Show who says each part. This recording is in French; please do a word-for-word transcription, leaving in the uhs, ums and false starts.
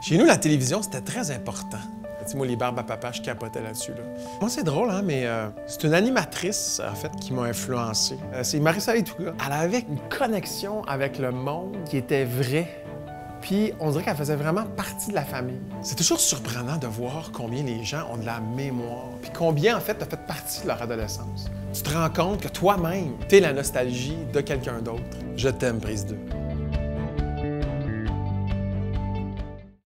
Speaker 1: Chez nous, la télévision, c'était très important. Tu sais, moi, les barbes à papa, je capotais là-dessus. Là. Moi, c'est drôle, hein, mais euh, c'est une animatrice, en fait, qui m'a influencé. Euh, c'est Marie-Soleil Touga. Elle avait une connexion avec le monde qui était vraie. Puis, on dirait qu'elle faisait vraiment partie de la famille. C'est toujours surprenant de voir combien les gens ont de la mémoire, puis combien, en fait, tu as fait partie de leur adolescence. Tu te rends compte que toi-même, tu es la nostalgie de quelqu'un d'autre. Je t'aime, Prise deux.